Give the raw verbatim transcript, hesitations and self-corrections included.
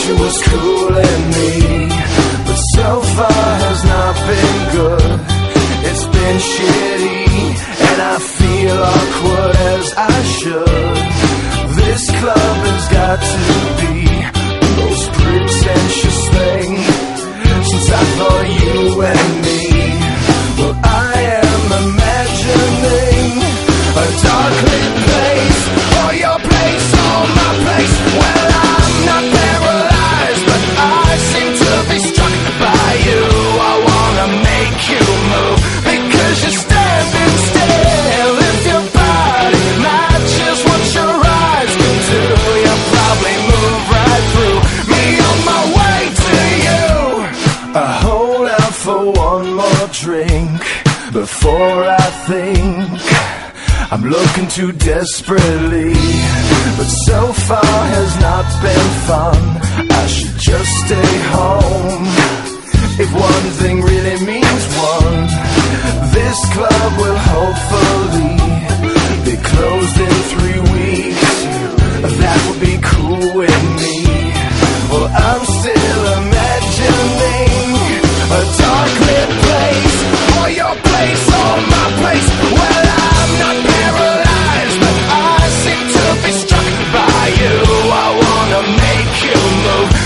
you was cooling me, but so far has not been good. It's been shitty, and I feel awkward as I should. This club has got to be the most pretentious thing since I thought you and me. Well, I am imagining a dark lit place, or your place, or my place. Well, I'm not paralyzed, but I seem to be struck by you. I wanna make you move, because you're standing still. If your body matches what your eyes can do, you'll probably move right through me on my way to you. I hold out for one more drink before I think I'm looking too desperately, but so far has not been fun. I should just stay home. If one thing really means one, this club will hopefully be closed in three weeks. That would be cool with me. Well, I'm still imagining a dark lit place, or your place, or my place. Well, I'm not paralyzed, but I seem to be struck by you. I wanna make you move,